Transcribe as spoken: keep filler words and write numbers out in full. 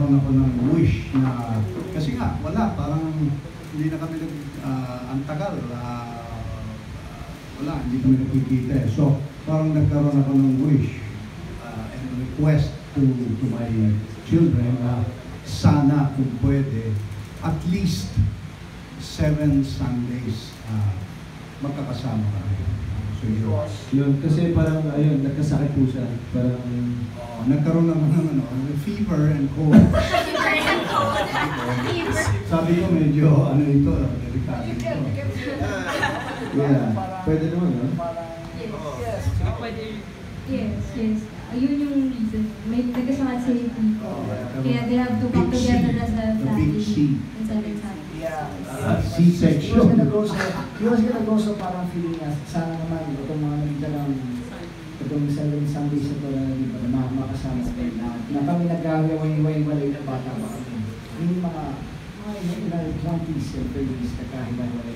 nagkaroon ako ng wish na, kasi nga, wala, parang hindi na kami nag, uh, ang tagal, uh, wala, hindi kami nakikita eh. So, parang nagkaroon ako ng wish uh, and request to, to my children na uh, sana kung pwede, at least seven Sundays uh, magkakasama kami. So, yun. Yun, kasi parang, ayun, nagkasakit po siya. Parang, uh, nagkaroon naman ng ano, fever and cold. Sabi ko medyo, ano ito, delikado ito. Yeah, pwede naman, no? Yes, pwede. Yes, yes. Ayun yung reason. May nagkasakit sa people. Oh, Kaya they have to come together as a the big family. C. It's a big family. Yeah. Uh, He was C-section. gonna go sa, he was gonna go sa parang feeling na sana naman itong mga nagdalang itong seven Sundays na ito na hindi pa na makasama sa na, na kami nag-away-way-walay na bata pa kami. Yung mga mga twenties and thirties na kahit